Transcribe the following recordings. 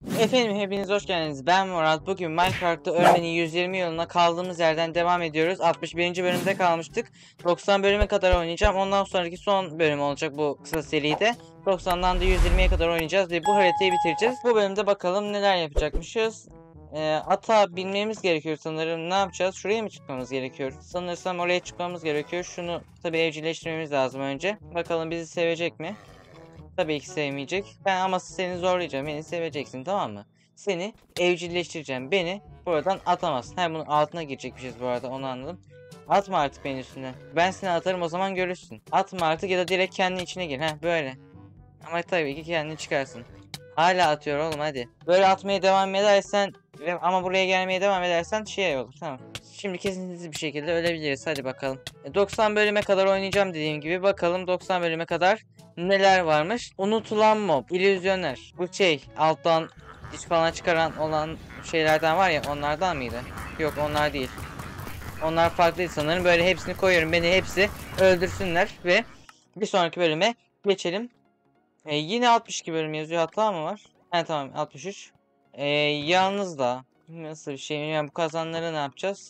Efendim hepiniz hoş geldiniz. Ben Murat. Bugün Minecraft'ta ölmenin 120 yılına kaldığımız yerden devam ediyoruz. 61. bölümde kalmıştık. 90 bölüme kadar oynayacağım. Ondan sonraki son bölüm olacak bu kısa seride. 90'dan da 120'ye kadar oynayacağız ve bu haritayı bitireceğiz. Bu bölümde bakalım neler yapacakmışız. Ata binmemiz gerekiyor sanırım. Ne yapacağız? Şuraya mı çıkmamız gerekiyor? Sanırsam oraya çıkmamız gerekiyor. Şunu tabii evcilleştirmemiz lazım önce. Bakalım bizi sevecek mi? Tabii ki sevmeyecek. Ben ama seni zorlayacağım. Beni seveceksin, tamam mı? Seni evcilleştireceğim. Beni buradan atamazsın. Ha, bunun altına girecekmişiz bu arada, onu anladım. Atma artık benim üstüne. Ben seni atarım, o zaman görürsün. Atma artık ya da direkt kendi içine gir. Ha, böyle. Ama tabii ki kendini çıkarsın. Hala atıyor oğlum, hadi. Böyle atmaya devam edersen ama buraya gelmeye devam edersen şey olur, tamam. Şimdi kesintisiz bir şekilde ölebiliriz, hadi bakalım. 90 bölüme kadar oynayacağım dediğim gibi. Bakalım 90 bölüme kadar neler varmış. Unutulan mob, illüzyoner. Bu şey alttan diş falan çıkaran olan şeylerden var ya, onlardan mıydı? Yok, onlar değil. Onlar farklıydı sanırım. Böyle hepsini koyuyorum. Beni hepsi öldürsünler ve bir sonraki bölüme geçelim. Yine 62 bölüm yazıyor. Hata mı var? Ha, tamam, 63. Yalnız da nasıl bir şey? Yani bu kazanları ne yapacağız?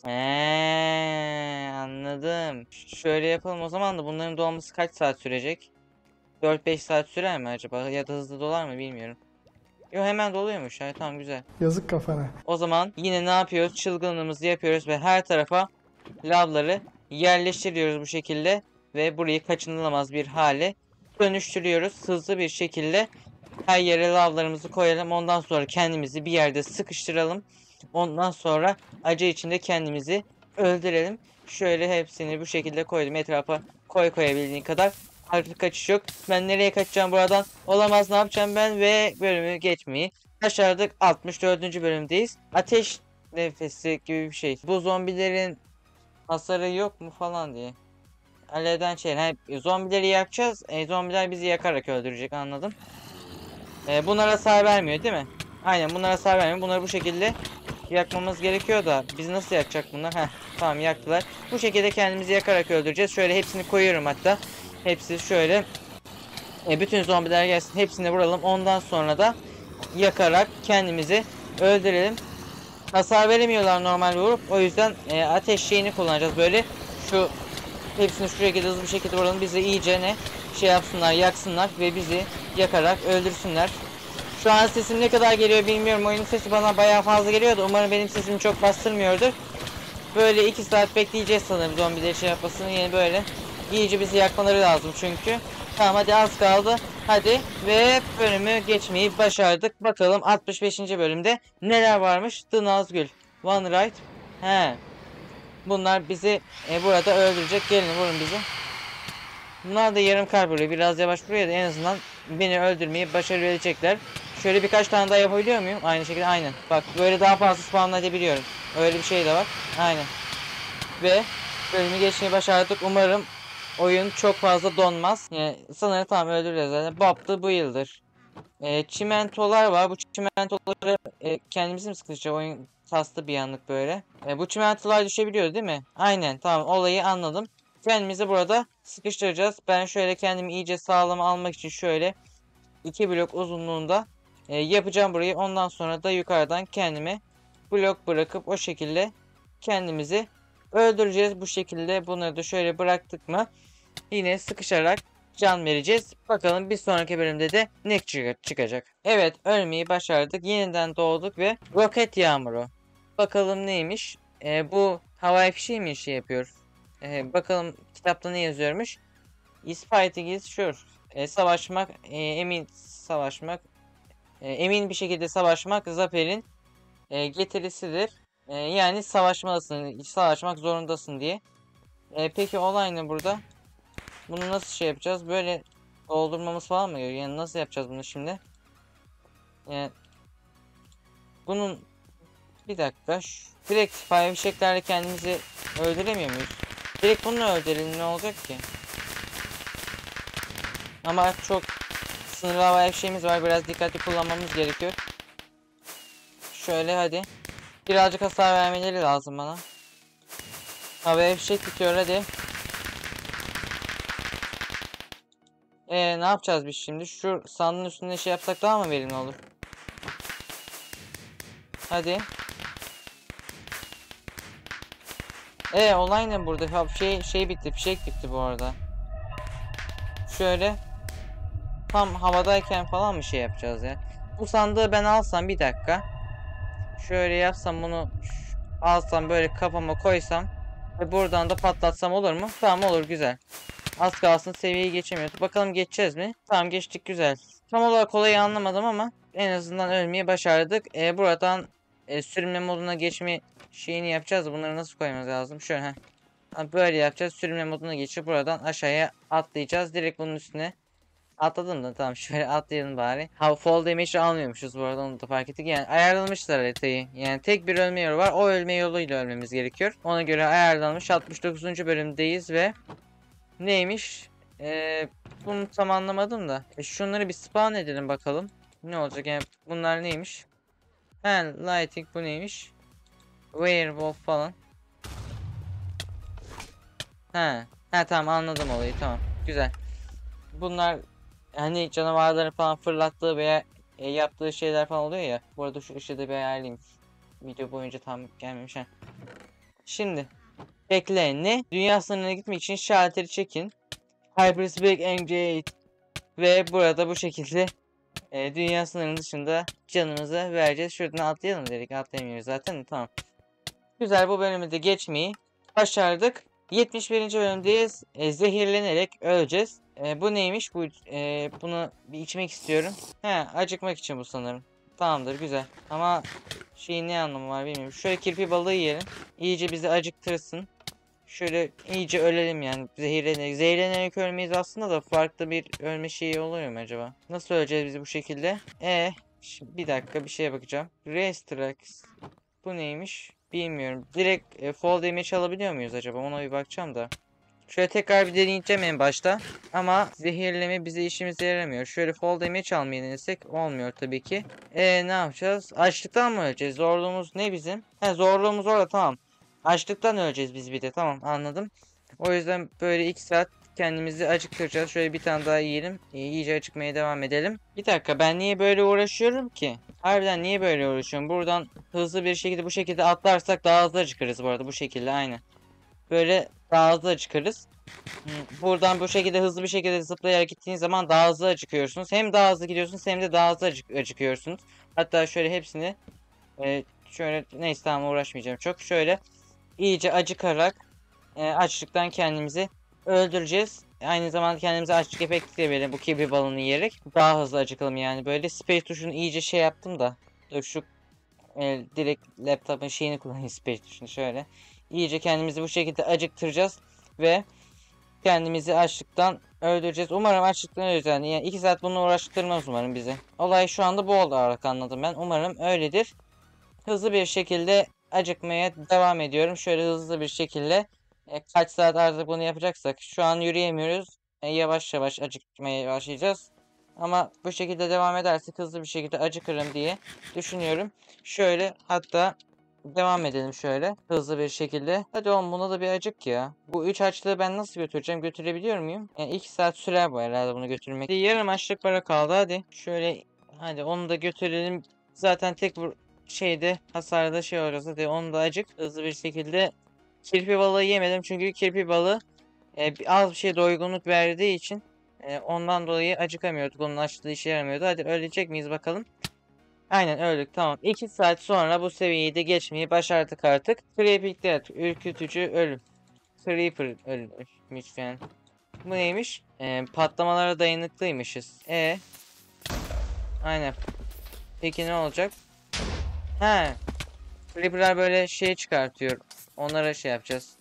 Anladım. Şöyle yapalım o zaman da bunların dolması kaç saat sürecek? 4-5 saat sürer mi acaba? Ya da hızlı dolar mı bilmiyorum. Yo, hemen doluyormuş. Yani tamam, güzel. Yazık kafana. O zaman yine ne yapıyoruz? Çılgınlığımızı yapıyoruz ve her tarafa lavları yerleştiriyoruz bu şekilde. Ve burayı kaçınılamaz bir hale dönüştürüyoruz. Hızlı bir şekilde her yere lavlarımızı koyalım. Ondan sonra kendimizi bir yerde sıkıştıralım. Ondan sonra acı içinde kendimizi öldürelim. Şöyle hepsini bu şekilde koydum. Etrafa koyabildiğin kadar. Artık kaçış yok. Ben nereye kaçacağım buradan? Olamaz, ne yapacağım ben? Ve bölümü geçmeyi başardık. 64. bölümdeyiz. Ateş nefesi gibi bir şey. Bu zombilerin hasarı yok mu falan diye. Alevden şey. Zombileri yakacağız. Zombiler bizi yakarak öldürecek, anladım. Bunlara hasar vermiyor değil mi? Aynen, bunlara hasar vermiyor. Bunları bu şekilde yakmamız gerekiyor da biz nasıl yakacak bunlar? Tamam, yaktılar. Bu şekilde kendimizi yakarak öldüreceğiz. Şöyle hepsini koyuyorum hatta. Hepsi şöyle. Bütün zombiler gelsin. Hepsini vuralım. Ondan sonra da yakarak kendimizi öldürelim. Hasar veremiyorlar normal vurup. O yüzden ateş şeyini kullanacağız böyle. Hepsini şu şekilde hızlı bir şekilde vuralım. Bizi iyice şey yapsınlar, yaksınlar ve bizi yakarak öldürsünler. Şu an sesim ne kadar geliyor bilmiyorum. Oyunun sesi bana bayağı fazla geliyordu. Umarım benim sesimi çok bastırmıyordur. Böyle 2 saat bekleyeceğiz sanırım zombileri şey yapmasını. Yine böyle iyice bizi yakmaları lazım çünkü. Tamam, hadi az kaldı. Hadi ve bölümü geçmeyi başardık. Bakalım 65. bölümde neler varmış. The Nazgul. One right. Bunlar bizi burada öldürecek. Gelin, vurun bizi. Bunlar da yarım kalp vuruyor. Biraz yavaş vuruyor da en azından beni öldürmeyi başarabilecekler. Şöyle birkaç tane daha yapabiliyor muyum? Aynı şekilde, aynen. Bak, böyle daha fazla spawn edebiliyorum. Öyle bir şey de var. Aynen. Ve bölümü geçmeyi başardık. Umarım oyun çok fazla donmaz. Yani sanırım tamam, öldüreceğiz zaten. Bob da bu yıldır. Çimentolar var. Bu çimentoları kendimiz mi sıkışacağız? Oyun kastı bir anlık böyle. Bu çimentolar düşebiliyor değil mi? Aynen, tamam, olayı anladım. Kendimizi burada sıkıştıracağız. Ben şöyle kendimi iyice sağlam almak için şöyle 2 blok uzunluğunda yapacağım burayı. Ondan sonra da yukarıdan kendime blok bırakıp o şekilde kendimizi öldüreceğiz. Bu şekilde bunları da şöyle bıraktık mı yine sıkışarak can vereceğiz. Bakalım bir sonraki bölümde de ne çıkacak. Evet, ölmeyi başardık. Yeniden doğduk ve roket yağmuru. Bakalım neymiş? Bu havai fişeği mi şey yapıyor? Bakalım kitapta ne yazıyormuş? Is fighting is sure. Savaşmak, emin savaşmak, emin bir şekilde savaşmak zaferin getirisidir. Yani savaşmalısın, savaşmak zorundasın diye. Peki olay ne burada? Bunu nasıl şey yapacağız? Böyle doldurmamız falan mı gerekiyor? Yani nasıl yapacağız bunu şimdi? Bunun bir dakika. Direkt fire fişeklerle kendimizi öldüremiyor muyuz? Direkt bununla öldürelim, ne olacak ki? Ama çok sınırlı havai fişeğimiz var. Biraz dikkatli kullanmamız gerekiyor. Şöyle hadi. Birazcık hasar vermeleri lazım bana. Havai fişek bitiyor, hadi. Ne yapacağız biz şimdi? Şu sandığın üstünde şey yapsak daha mı verimli olur? Hadi. Olay ne burada? Ha, şey bitti. Fişek bitti bu arada. Şöyle tam havadayken falan mı şey yapacağız ya? Bu sandığı ben alsam bir dakika. Şöyle yapsam bunu alsam böyle kafama koysam ve buradan da patlatsam olur mu? Tamam olur, güzel. Az kalsın seviyeyi geçemiyordu. Bakalım geçeceğiz mi? Tamam geçtik, güzel. Tam olarak olayı anlamadım ama en azından ölmeyi başardık. Buradan sürünme moduna geçme şeyini yapacağız. Bunları nasıl koymamız lazım? Şöyle heh. Böyle yapacağız. Sürünme moduna geçip buradan aşağıya atlayacağız. Direkt bunun üstüne atladım da, tamam şöyle atlayalım bari. Fall damage almıyormuşuz bu arada, onu da fark ettik. Yani ayarlamışlar haritayı. Yani tek bir ölme yolu var. O ölme yoluyla ölmemiz gerekiyor. Ona göre ayarlanmış. 69. bölümdeyiz ve neymiş? Bunu tam anlamadım da. Şunları bir spawn edelim bakalım. Ne olacak yani, bunlar neymiş? He, lighting bu neymiş? Werewolf falan. He tamam, anladım olayı, tamam. Güzel. Bunlar hani canavarların falan fırlattığı veya yaptığı şeyler falan oluyor ya. Bu arada şu ışığı da bir ayarlayayım. Video boyunca tam gelmemiş. He. Şimdi bekle, ne? Dünya sınırına gitmek için şalteri çekin. Hyperspeed Engage. Ve burada bu şekilde dünya sınırının dışında canımızı vereceğiz. Şuradan atlayalım dedik. Atlayamıyoruz zaten. Tamam. Güzel, bu bölümü de geçmeyi başardık. 71. bölümdeyiz. Zehirlenerek öleceğiz. Bu neymiş? Bunu bir içmek istiyorum. Acıkmak için bu sanırım. Tamamdır, güzel. Ama şeyin ne anlamı var bilmiyorum. Şöyle kirpi balığı yiyelim. İyice bizi acıktırsın. Şöyle iyice ölelim yani, zehirlenerek. Zehirlenerek ölmeyiz aslında da farklı bir ölme şeyi oluyor mu acaba? Nasıl öleceğiz biz bu şekilde? Şimdi bir dakika, bir şeye bakacağım. Restrax. Bu neymiş? Bilmiyorum. Direkt fall damage alabiliyor muyuz acaba? Ona bir bakacağım da. Şöyle tekrar bir deneyeceğim en başta. Ama zehirleme bize işimize yaramıyor. Şöyle fall damage almayı denesek olmuyor tabii ki. Ne yapacağız? Açlıktan mı öleceğiz? Zorluğumuz ne bizim? Zorluğumuz orada, tamam. Açlıktan öleceğiz biz bir de, tamam, anladım. O yüzden böyle 2 saat kendimizi acıktıracağız. Şöyle bir tane daha yiyelim. İyice acıkmaya devam edelim. Bir dakika, ben niye böyle uğraşıyorum ki? Harbiden niye böyle uğraşıyorum? Buradan hızlı bir şekilde bu şekilde atlarsak daha hızlı acıkırız bu arada, bu şekilde aynı. Böyle daha hızlı acıkırız. Buradan bu şekilde hızlı bir şekilde zıplayarak gittiğiniz zaman daha hızlı acıkıyorsunuz. Hem daha hızlı gidiyorsunuz hem de daha hızlı acıkıyorsunuz. Hatta şöyle hepsini şöyle, neyse tamam, uğraşmayacağım çok. Şöyle iyice acıkarak açlıktan kendimizi öldüreceğiz. Aynı zamanda kendimize açlık efekti de verelim bu kibri balını yiyerek. Daha hızlı acıkalım yani böyle. Space tuşunu iyice şey yaptım da. Dur şu direkt laptopun şeyini kullanayım, space tuşunu şöyle. İyice kendimizi bu şekilde acıktıracağız ve kendimizi açlıktan öldüreceğiz. Umarım açlıktan öleceğiz yani 2 saat bununla uğraştırmaz umarım bizi. Olay şu anda bu olarak anladım ben. Umarım öyledir. Hızlı bir şekilde acıkmaya devam ediyorum. Şöyle hızlı bir şekilde kaç saat artık bunu yapacaksak. Şu an yürüyemiyoruz. Yavaş yavaş acıkmaya başlayacağız. Ama bu şekilde devam edersek hızlı bir şekilde acıkırım diye düşünüyorum. Şöyle hatta devam edelim şöyle hızlı bir şekilde. Hadi oğlum, buna da bir acık ya. Bu 3 açlığı ben nasıl götüreceğim? Götürebiliyor muyum? 2 saat sürer bu herhalde bunu götürmek. Yarım açlık para kaldı hadi. Şöyle hadi onu da götürelim. Zaten tek bu şeyde hasarda şey olacağız. Hadi onu da acık hızlı bir şekilde. Kirpi balığı yemedim çünkü kirpi balığı az bir şey doygunluk verdiği için ondan dolayı acıkamıyorduk. Onun açlığı işe yaramıyordu. Hadi ölecek miyiz bakalım. Aynen öldük, tamam. 2 saat sonra bu seviyeyi de geçmeyi başardık artık. Creeping Death, ürkütücü ölüm. Creeper ölmüş yani. Bu neymiş? Patlamalara dayanıklıymışız. Aynen. Peki ne olacak? He. Creeper'lar böyle şey çıkartıyor. Onlara şey yapacağız.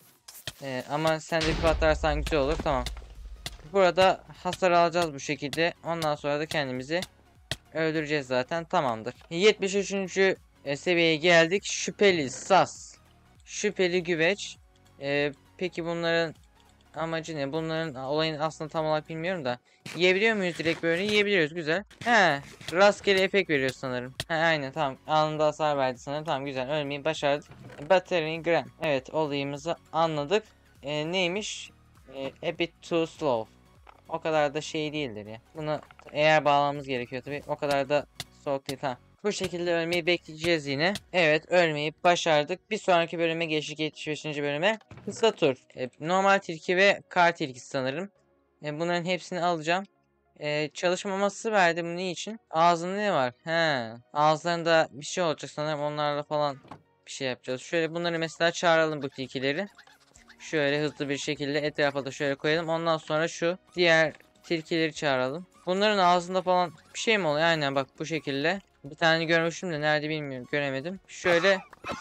Ama sen de patlarsan güzel olur, tamam. Burada hasar alacağız bu şekilde. Ondan sonra da kendimizi öldüreceğiz zaten, tamamdır. 73. Seviyeye geldik. Şüpheli sas. Şüpheli güveç. Peki bunların amacı ne? Bunların olayını aslında tam olarak bilmiyorum da. Yiyebiliyor muyuz direkt böyle? Yiyebiliyoruz, güzel. Rastgele efekt veriyor sanırım. Aynen, tamam. Anında hasar verdi sanırım. Tamam, güzel. Ölmeyi başardık. Battery gram. Evet, olayımızı anladık. Neymiş? A bit too slow. O kadar da şey değildir ya. Bunu eğer bağlamamız gerekiyor tabii. O kadar da soğuk değil. Tamam. Bu şekilde ölmeyi bekleyeceğiz yine. Evet, ölmeyi başardık. Bir sonraki bölüme geçtik, 75. bölüme. Kısa tur. Normal tilki ve kar tilkisi sanırım. Bunların hepsini alacağım. Çalışmaması verdi bunun için. Ağzında ne var? He. Ağızlarında bir şey olacak sanırım. Onlarla falan bir şey yapacağız. Şöyle bunları mesela çağıralım, bu tilkileri. Şöyle hızlı bir şekilde etrafa da şöyle koyalım. Ondan sonra şu diğer tilkileri çağıralım. Bunların ağzında falan bir şey mi oluyor? Aynen bak, bu şekilde. Bir tane görmüştüm de nerede bilmiyorum. Göremedim. Şöyle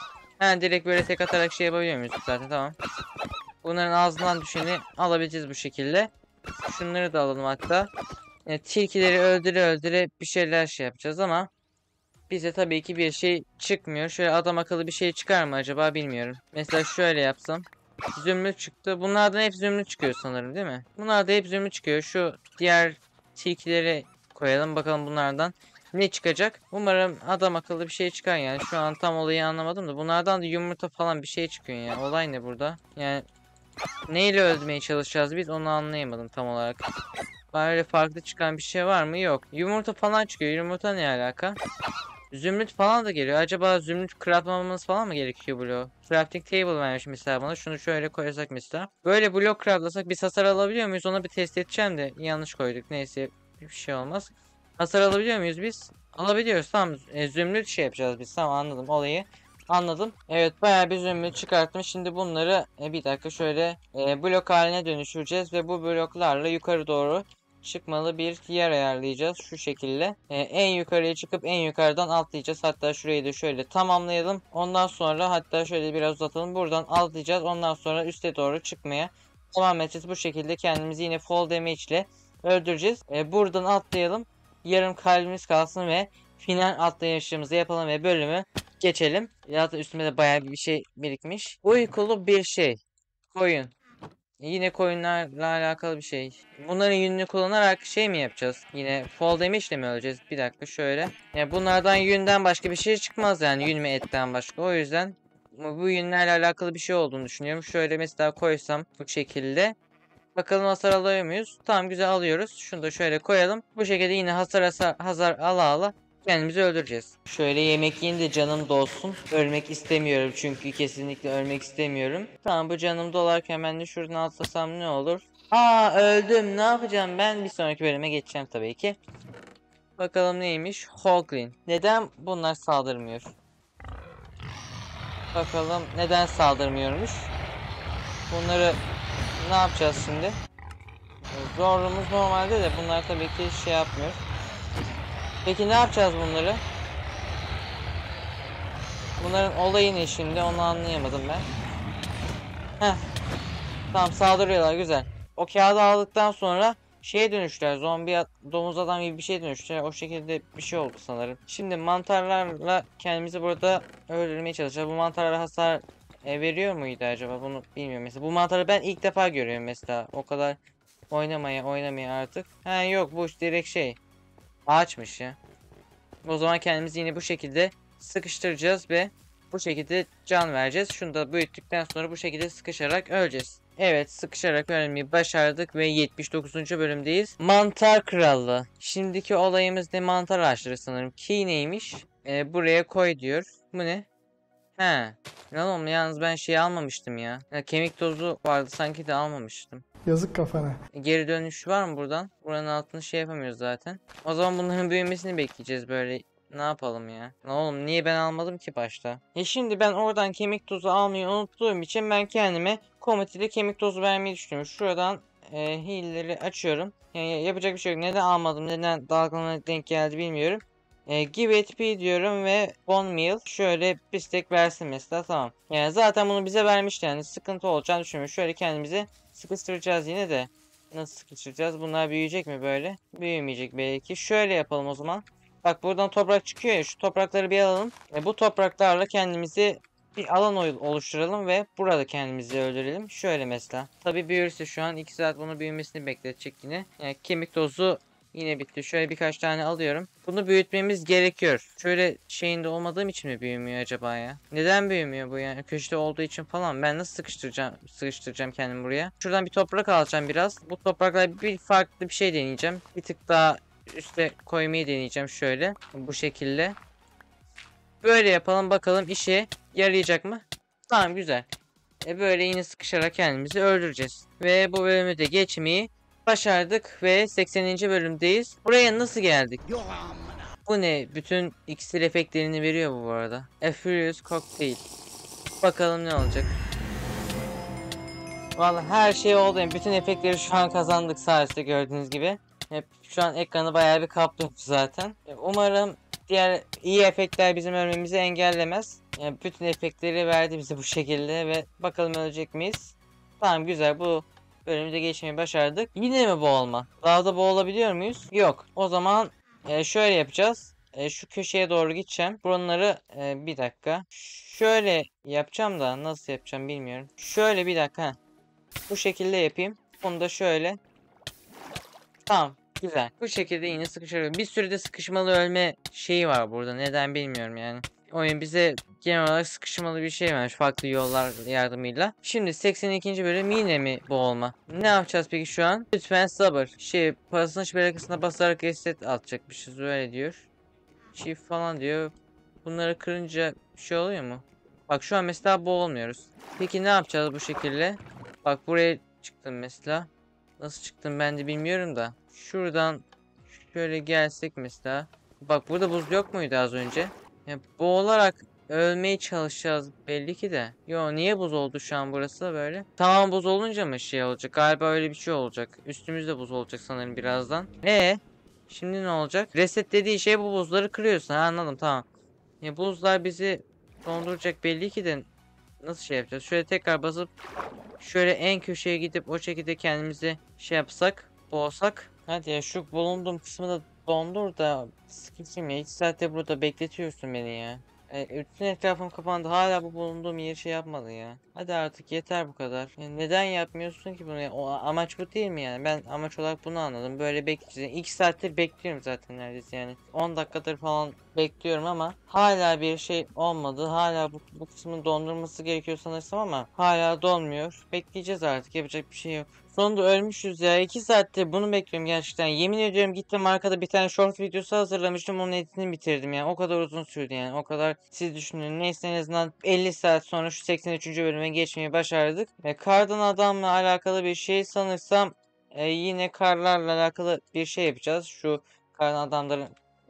direkt böyle tek atarak şey yapabiliyor muyuz zaten, tamam. Bunların ağzından düşeni alabileceğiz bu şekilde. Şunları da alalım hatta. Tilkileri öldüre öldüre bir şeyler şey yapacağız ama bize tabii ki bir şey çıkmıyor. Şöyle adam akıllı bir şey çıkar mı acaba, bilmiyorum. Mesela şöyle yapsam. Zümrüt çıktı. Bunlardan hep zümrüt çıkıyor sanırım, değil mi? Bunlar da hep zümrüt çıkıyor. Şu diğer tilkileri koyalım bakalım bunlardan ne çıkacak. Umarım adam akıllı bir şey çıkar yani. Şu an tam olayı anlamadım da bunlardan da yumurta falan bir şey çıkıyor ya. Olay ne burada? Yani neyle öldürmeye çalışacağız biz, onu anlayamadım tam olarak. Böyle farklı çıkan bir şey var mı? Yok. Yumurta falan çıkıyor. Yumurta ne alaka? Zümrüt falan da geliyor. Acaba zümrüt craftlamamız falan mı gerekiyor bloğu? Crafting table vermiş mesela bana. Şunu şöyle koyarsak mesela. Böyle blok craftlasak biz hasar alabiliyor muyuz? Ona bir test edeceğim de yanlış koyduk. Neyse, bir şey olmaz. Hasar alabiliyor muyuz biz? Alabiliyoruz. Tamam. Zümrüt şey yapacağız biz. Tamam, anladım olayı. Anladım. Evet, bayağı bir zümrüt çıkarttım. Şimdi bunları bir dakika şöyle blok haline dönüştüreceğiz ve bu bloklarla yukarı doğru çıkmalı bir yer ayarlayacağız şu şekilde. En yukarıya çıkıp en yukarıdan atlayacağız. Hatta şurayı da şöyle tamamlayalım. Ondan sonra hatta şöyle biraz uzatalım. Buradan atlayacağız. Ondan sonra üste doğru çıkmaya devam edeceğiz. Bu şekilde kendimizi yine fall damage ile öldüreceğiz. Buradan atlayalım. Yarım kalbimiz kalsın ve final atlayışımızı yapalım ve bölümü geçelim. Ya da üstüme de bayağı bir şey birikmiş. Uykulu bir şey. Koyun. Yine koyunlarla alakalı bir şey. Bunların yününü kullanarak şey mi yapacağız? Yine fall damage ile mi öleceğiz? Bir dakika şöyle. Ya bunlardan yünden başka bir şey çıkmaz yani. Yün ve etten başka. O yüzden bu yünlerle alakalı bir şey olduğunu düşünüyorum. Şöyle mesela koysam bu şekilde. Bakalım hasar alıyor muyuz? Tamam, güzel alıyoruz. Şunu da şöyle koyalım. Bu şekilde yine hasar ala ala kendimizi öldüreceğiz. Şöyle yemek yiyeyim de canım dolsun. Ölmek istemiyorum çünkü kesinlikle ölmek istemiyorum. Tamam, bu canım dolarken ben de şuradan atlasam ne olur? Aa, öldüm. Ne yapacağım ben? Bir sonraki bölüme geçeceğim tabii ki. Bakalım neymiş? Hoglin. Neden bunlar saldırmıyor? Bakalım neden saldırmıyormuş? Bunları ne yapacağız şimdi? Zorluğumuz normalde de bunlar tabii ki şey yapmıyor. Peki ne yapacağız bunları? Bunların olayı ne şimdi, onu anlayamadım ben. Heh. Tamam, saldırıyorlar, güzel. O kağıdı aldıktan sonra şeye dönüştüler. Domuz adam gibi bir şey dönüştüler. O şekilde bir şey oldu sanırım. Şimdi mantarlarla kendimizi burada öldürmeye çalışacağız. Bu mantarlara hasar veriyor muydu acaba? Bunu bilmiyorum mesela. Bu mantarı ben ilk defa görüyorum mesela. O kadar oynamaya artık. Ha yok, bu direkt şey. Ağaçmış ya. O zaman kendimizi yine bu şekilde sıkıştıracağız ve bu şekilde can vereceğiz. Şunu da büyüttükten sonra bu şekilde sıkışarak öleceğiz. Evet, sıkışarak ölmeyi başardık ve 79. bölümdeyiz. Mantar Krallığı. Şimdiki olayımız ne? Mantar ağaçları sanırım. Key neymiş? Buraya koy diyor. Bu ne? He. Lan oğlum, yalnız ben şey almamıştım ya. Kemik tozu vardı sanki de almamıştım. Yazık kafana. Geri dönüş var mı buradan? Buranın altını şey yapamıyoruz zaten. O zaman bunların büyümesini bekleyeceğiz böyle. Ne yapalım ya? Ne oğlum, niye ben almadım ki başta? Şimdi ben oradan kemik tozu almayı unuttuğum için ben kendime komut ile kemik tozu vermeyi düşünüyorum. Şuradan heal'leri açıyorum. Yani yapacak bir şey yok. Neden almadım? Neden dalgana denk geldi bilmiyorum. Give ATP diyorum ve bone meal şöyle bir stack versin mesela, tamam. Yani zaten bunu bize vermişti, yani sıkıntı olacağını düşünmüyorum. Şöyle kendimizi sıkıştıracağız yine de. Nasıl sıkıştıracağız? Bunlar büyüyecek mi böyle? Büyümeyecek belki. Şöyle yapalım o zaman. Bak, buradan toprak çıkıyor ya, şu toprakları bir alalım. Bu topraklarla kendimizi bir alan oluşturalım ve burada kendimizi öldürelim. Şöyle mesela. Tabi büyürse şu an 2 saat bunu büyümesini bekletecek yine. Yani kemik tozu yine bitti. Şöyle birkaç tane alıyorum. Bunu büyütmemiz gerekiyor. Şöyle şeyinde olmadığım için mi büyümüyor acaba ya? Neden büyümüyor bu yani? Köşede olduğu için falan. Ben nasıl sıkıştıracağım kendimi buraya? Şuradan bir toprak alacağım biraz. Bu toprakla bir farklı bir şey deneyeceğim. Bir tık daha üste koymayı deneyeceğim şöyle. Bu şekilde. Böyle yapalım bakalım işe yarayacak mı? Tamam güzel. Böyle yine sıkışarak kendimizi öldüreceğiz. Ve bu bölümü de geçmeyi başardık ve 80. bölümdeyiz. Buraya nasıl geldik? Bu ne? Bütün iksir efektlerini veriyor bu arada. A Furious Cocktail. Bakalım ne olacak. Vallahi her şey oldu. Yani bütün efektleri şu an kazandık sayesinde gördüğünüz gibi. Hep şu an ekranı bayağı bir kaplıyor zaten. Umarım diğer iyi efektler bizim ölmemizi engellemez. Yani bütün efektleri verdi bize bu şekilde ve bakalım ölecek miyiz? Tamam güzel, bu bölümü de geçmeyi başardık. Yine mi boğulma? Lavda boğulabiliyor muyuz? Yok. O zaman şöyle yapacağız. Şu köşeye doğru gideceğim. Buraları bir dakika. Şöyle yapacağım da nasıl yapacağım bilmiyorum. Şöyle bir dakika. Bu şekilde yapayım. Bunu da şöyle. Tamam. Güzel. Bu şekilde yine sıkıştırıyorum. Bir sürede sıkışmalı ölme şeyi var burada. Neden bilmiyorum yani. Oyun bize genel olarak sıkışmalı bir şey vermiş. Farklı yollar yardımıyla. Şimdi 82. bölüm yine mi bu olma? Ne yapacağız peki şu an? Lütfen sabır. Parasının şibelekasına basarak reset atacakmışız. Öyle diyor. Çift falan diyor. Bunları kırınca bir şey oluyor mu? Bak şu an mesela boğulmuyoruz. Peki ne yapacağız bu şekilde? Bak buraya çıktım mesela. Nasıl çıktım ben de bilmiyorum da. Şuradan şöyle gelsek mesela. Bak burada buz yok muydu az önce? Ya, boğularak ölmeye çalışacağız belli ki de. Yo, niye buz oldu şu an burası böyle? Tamam, buz olunca mı şey olacak? Galiba öyle bir şey olacak. Üstümüzde buz olacak sanırım birazdan. Şimdi ne olacak? Reset dediği şey bu buzları kırıyorsun. Ha, anladım, tamam. Ya buzlar bizi donduracak belli ki de nasıl şey yapacağız? Şöyle tekrar basıp şöyle en köşeye gidip o şekilde kendimizi şey yapsak, boğsak. Hadi ya, şu bulunduğum kısmı da dondur da sıkıntım ya. 2 saatte burada bekletiyorsun beni ya. Bütün etrafım kapandı. Hala bu bulunduğum yeri şey yapmadı ya. Hadi artık yeter bu kadar. Neden yapmıyorsun ki bunu ya? O amaç bu değil mi yani? Ben amaç olarak bunu anladım. Böyle bekleyeceğim. 2 saattir bekliyorum zaten neredeyse yani. 10 dakikadır falan bekliyorum ama hala bir şey olmadı. Hala bu kısmın dondurması gerekiyor sanırsam ama hala donmuyor. Bekleyeceğiz artık. Yapacak bir şey yok. Sonunda ölmüşüz ya. 2 saattir bunu bekliyorum gerçekten. Yemin ediyorum, gittim arkada bir tane short videosu hazırlamıştım. Onun editini bitirdim yani. O kadar uzun sürdü yani. O kadar siz düşünün. Neyse, en azından 50 saat sonra şu 83. bölüme geçmeyi başardık. Ve kardan adamla alakalı bir şey sanırsam yine karlarla alakalı bir şey yapacağız. Şu kardan adamların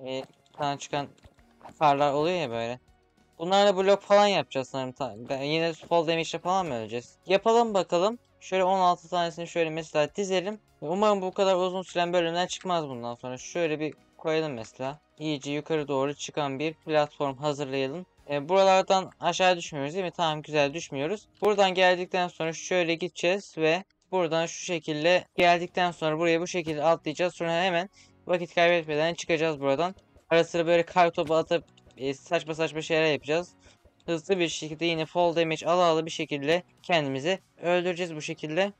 kana çıkan karlar oluyor ya böyle. Bunlarla blok falan yapacağız sanırım. Yine fall damage'le falan mı öleceğiz? Yapalım bakalım. Şöyle 16 tanesini şöyle mesela dizelim. Umarım bu kadar uzun süren bölümler çıkmaz bundan sonra. Şöyle bir koyalım mesela. İyice yukarı doğru çıkan bir platform hazırlayalım. Buralardan aşağı düşmüyoruz değil mi? Tamam, güzel, düşmüyoruz. Buradan geldikten sonra şöyle gideceğiz ve buradan şu şekilde geldikten sonra buraya bu şekilde atlayacağız. Sonra hemen vakit kaybetmeden çıkacağız buradan. Ara sıra böyle kar topu atıp saçma saçma şeyler yapacağız. Hızlı bir şekilde yine fall damage ala bir şekilde kendimizi öldüreceğiz bu şekilde.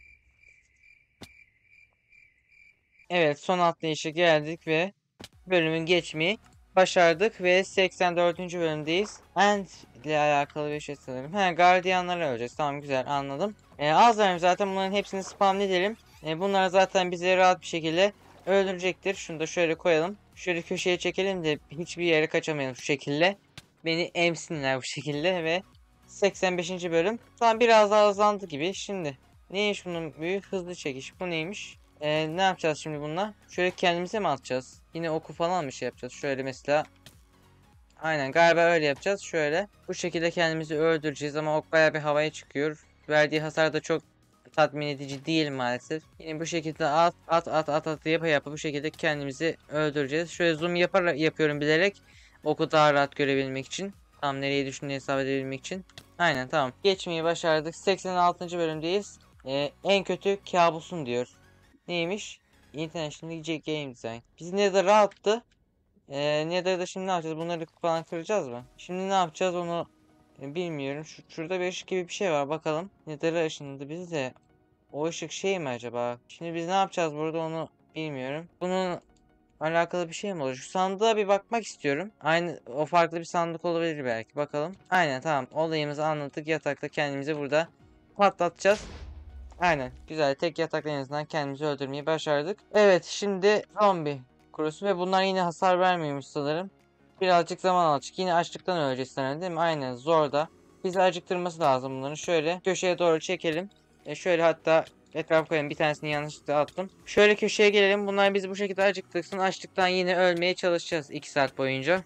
Evet, son atlayışa geldik ve bölümün geçmeyi başardık ve 84. bölümdeyiz. End ile alakalı bir şey sanırım. Gardiyanları öleceğiz. Tamam, güzel, anladım. Az zaten bunların hepsini spam edelim. Bunlar zaten bizi rahat bir şekilde öldürecektir. Şunu da şöyle koyalım. Şöyle köşeye çekelim de hiçbir yere kaçamayalım şu şekilde. Beni emsinler bu şekilde ve 85. bölüm. Tamam, biraz daha hızlandı gibi. Şimdi neymiş bunun büyük hızlı çekiş? Bu neymiş? Ne yapacağız şimdi bununla? Şöyle kendimize mi atacağız? Yine oku falan mı şey yapacağız? Şöyle mesela. Aynen, galiba öyle yapacağız. Şöyle. Bu şekilde kendimizi öldüreceğiz ama ok bayağı bir havaya çıkıyor. Verdiği hasar da çok tatmin edici değil maalesef. Yine bu şekilde at yapa bu şekilde kendimizi öldüreceğiz. Şöyle zoom yapıyorum bilerek. Oku daha rahat görebilmek için. Tam nereye düşündüğünü hesap edebilmek için. Aynen, tamam. Geçmeyi başardık. 86. bölümdeyiz. En kötü kabusun diyor. Neymiş? International Game Design. Biz Nether rahattı. Nether'da şimdi ne yapacağız? Bunları falan kıracağız mı? Şimdi ne yapacağız onu bilmiyorum. Şurada bir ışık gibi bir şey var. Bakalım. Nether'a ışınladı bizi de. O ışık şey mi acaba? Şimdi biz ne yapacağız burada onu bilmiyorum. Bunun alakalı bir şey mi olur? Şu sandığa bir bakmak istiyorum. Aynı o farklı bir sandık olabilir belki. Bakalım. Aynen, tamam. Olayımızı anlattık. Yatakta kendimizi burada patlatacağız. Aynen. Güzel. Tek yatakla en azından kendimizi öldürmeyi başardık. Evet, şimdi zombi kurusu ve bunlar yine hasar vermiyormuş sanırım. Birazcık zaman alacak. Yine açlıktan öleceğiz sanırım değil mi? Aynen zor da. Bizi acıktırması lazım bunların. Şöyle köşeye doğru çekelim. Şöyle hatta etraf koyalım. Bir tanesini yanlışlıkla attım. Şöyle köşeye gelelim. Bunlar bizi bu şekilde acıktırsın. Açlıktan yine ölmeye çalışacağız 2 saat boyunca.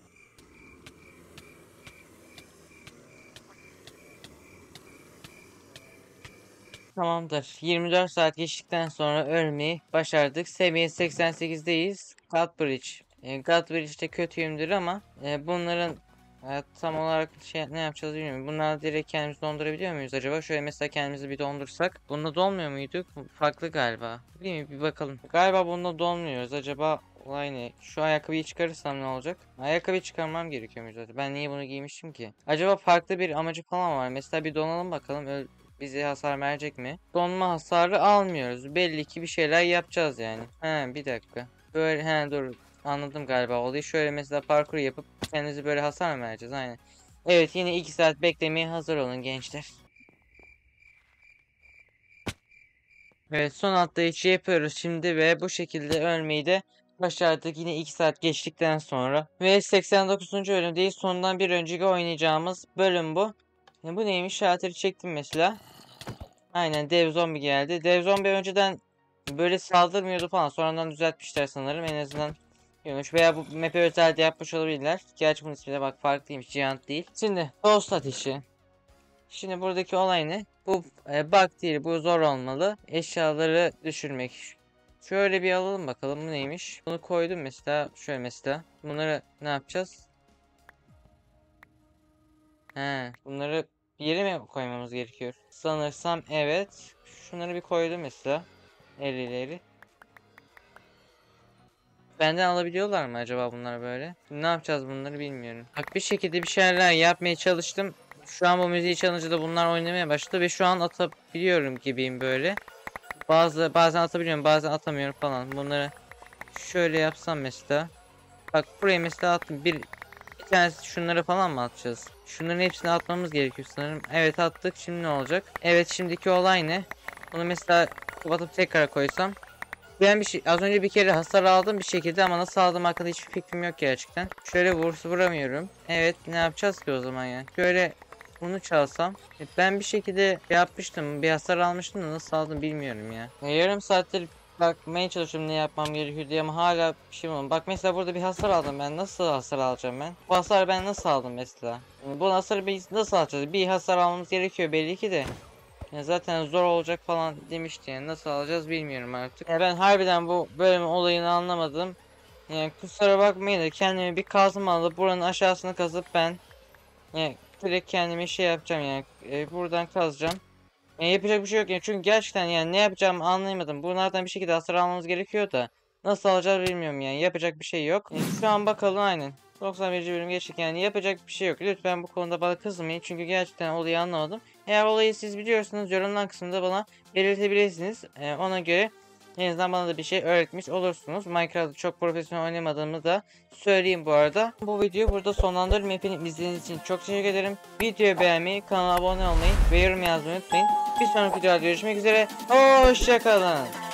Tamamdır. 24 saat geçtikten sonra ölmeyi başardık. Seviye 88'deyiz. Godbridge. Godbridge'de kötüyümdür ama bunların tam olarak ne yapacağız bilmiyorum. Bunlar direkt kendimizi dondurabiliyor muyuz acaba? Şöyle mesela kendimizi bir dondursak. Bununla dolmuyor muyduk? Farklı galiba. Değil mi? Bir bakalım. Galiba bununla dolmuyoruz. Acaba olay ne? Şu ayakkabıyı çıkarırsam ne olacak? Ayakkabıyı çıkarmam gerekiyor mu zaten? Ben niye bunu giymişim ki? Acaba farklı bir amacı falan var. Mesela bir donalım bakalım. Bize hasar verecek mi? Donma hasarı almıyoruz. Belli ki bir şeyler yapacağız yani. He bir dakika. Böyle dur. Anladım galiba olayı. Şöyle mesela parkur yapıp kendinizi böyle hasar mı vereceğiz? Aynen. Evet yine 2 saat beklemeye hazır olun gençler. Evet son atlayışı yapıyoruz şimdi ve bu şekilde ölmeyi de başardık. Yine 2 saat geçtikten sonra. Ve 89. bölümdeyiz. Sondan bir önceki oynayacağımız bölüm bu. Bu neymiş? Şalteri çektim mesela. Aynen dev zombi geldi. Dev zombi önceden böyle saldırmıyordu falan. Sonradan düzeltmişler sanırım. En azından bilmiyorum. Veya bu map'e özel de yapmış olabilirler. Gerçi bunun ismi de bak farklıymış. Giant değil. Şimdi Ghost ateşi. Şimdi buradaki olay ne? Bu bug değil. Bu zor olmalı. Eşyaları düşürmek. Şöyle bir alalım bakalım bu neymiş. Bunu koydum mesela. Şöyle mesela. Bunları ne yapacağız? Bunları bir yere mi koymamız gerekiyor? Sanırsam evet. Şunları bir koydum mesela. Erileri. Benden alabiliyorlar mı acaba bunlar böyle? Ne yapacağız bunları bilmiyorum. Bak bir şekilde bir şeyler yapmaya çalıştım. Şu an bu müziği çalınca da bunlar oynamaya başladı ve şu an atabiliyorum gibiyim böyle. Bazen atabiliyorum, bazen atamıyorum falan. Bunları şöyle yapsam mesela. Bak buraya mesela attım. Bir tanesi şunları falan mı atacağız? Şunların hepsini atmamız gerekiyor sanırım. Evet attık. Şimdi ne olacak? Evet şimdiki olay ne? Bunu mesela kapatıp tekrar koysam. Ben az önce bir kere hasar aldım bir şekilde ama nasıl aldım hakkında hiçbir fikrim yok gerçekten. Şöyle vuramıyorum. Evet ne yapacağız ki o zaman ya? Şöyle bunu çalsam. Ben bir şekilde yapmıştım. Bir hasar almıştım da nasıl aldım bilmiyorum ya. Yarım saattir bakmaya çalışıyorum ne yapmam gerekiyor diye ama hala bir şey bulamadım. Bak mesela burada bir hasar aldım ben. Nasıl hasar alacağım ben? Bu hasarı ben nasıl aldım mesela? Bu hasarı biz nasıl alacağız? Bir hasar almamız gerekiyor belli ki de. Ya zaten zor olacak falan demişti yani nasıl alacağız bilmiyorum artık. Ben harbiden bu bölümün olayını anlamadım. Yani kusura bakmayın da kendimi bir kazma alıp buranın aşağısını kazıp ben direkt kendime şey yapacağım yani buradan kazacağım. Yapacak bir şey yok yani çünkü gerçekten yani ne yapacağımı anlayamadım. Bunlardan bir şekilde hasar almamız gerekiyor da nasıl alacağız bilmiyorum yani yapacak bir şey yok. Şu an bakalım aynen. 91. bölüm geçtik yani yapacak bir şey yok. Lütfen bu konuda bana kızmayın çünkü gerçekten olayı anlamadım. Eğer olayı siz biliyorsanız yorumlar kısmında bana belirtebilirsiniz. Ona göre en azından bana da bir şey öğretmiş olursunuz. Minecraft'ı çok profesyonel oynamadığımı da söyleyeyim bu arada. Bu videoyu burada sonlandırırım. Hepiniz izlediğiniz için çok teşekkür ederim. Videoyu beğenmeyi, kanala abone olmayı ve yorum yazmayı unutmayın. Bir sonraki videoda görüşmek üzere. Hoşçakalın.